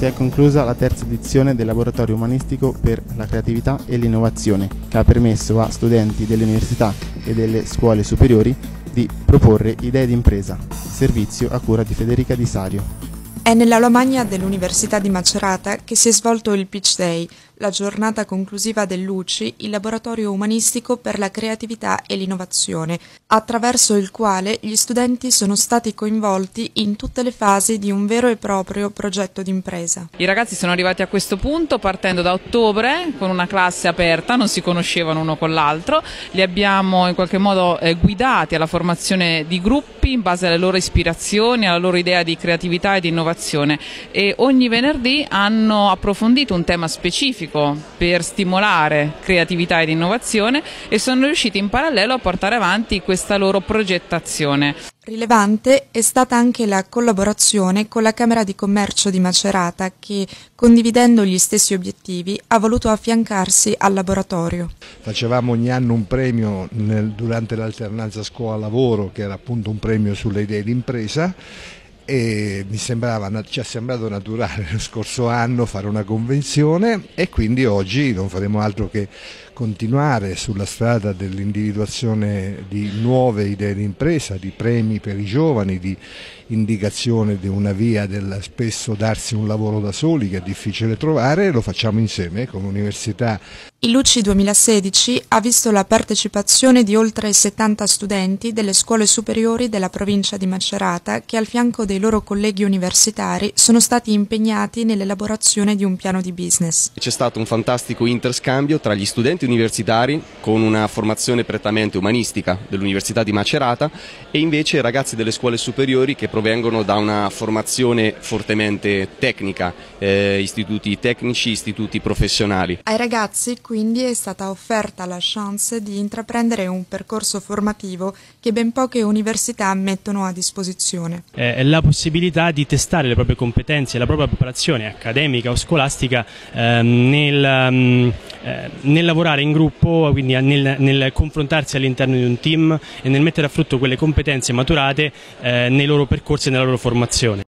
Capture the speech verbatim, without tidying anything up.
si è conclusa la terza edizione del Laboratorio Umanistico per la Creatività e l'Innovazione, che ha permesso a studenti delle università e delle scuole superiori di proporre idee d'impresa, servizio a cura di Federica Di Sario. È nell'Aula Magna dell'Università di Macerata che si è svolto il Pitch Day, la giornata conclusiva dell'U C I, il Laboratorio Umanistico per la Creatività e l'Innovazione, attraverso il quale gli studenti sono stati coinvolti in tutte le fasi di un vero e proprio progetto d'impresa. I ragazzi sono arrivati a questo punto partendo da ottobre con una classe aperta, non si conoscevano uno con l'altro, li abbiamo in qualche modo eh, guidati alla formazione di gruppi in base alle loro ispirazioni, alla loro idea di creatività e di innovazione, e ogni venerdì hanno approfondito un tema specifico per stimolare creatività ed innovazione e sono riusciti in parallelo a portare avanti questa loro progettazione. Rilevante è stata anche la collaborazione con la Camera di Commercio di Macerata che, condividendo gli stessi obiettivi, ha voluto affiancarsi al laboratorio. Facevamo ogni anno un premio nel, durante l'alternanza scuola-lavoro, che era appunto un premio sulle idee d'impresa, e mi sembrava, ci è sembrato naturale lo scorso anno fare una convenzione, e quindi oggi non faremo altro che continuare sulla strada dell'individuazione di nuove idee di impresa, di premi per i giovani, di indicazione di una via del spesso darsi un lavoro da soli che è difficile trovare, e lo facciamo insieme con l'università. Il L U C I duemilasedici ha visto la partecipazione di oltre settanta studenti delle scuole superiori della provincia di Macerata che al fianco dei loro colleghi universitari sono stati impegnati nell'elaborazione di un piano di business. C'è stato un fantastico interscambio tra gli studenti universitari con una formazione prettamente umanistica dell'Università di Macerata e invece i ragazzi delle scuole superiori che provengono da una formazione fortemente tecnica, eh, istituti tecnici, istituti professionali. Ai ragazzi quindi è stata offerta la chance di intraprendere un percorso formativo che ben poche università mettono a disposizione. È la possibilità di testare le proprie competenze e la propria preparazione accademica o scolastica eh, nel, eh, nel lavorare in gruppo, quindi nel, nel confrontarsi all'interno di un team e nel mettere a frutto quelle competenze maturate eh, nei loro percorsi e nella loro formazione.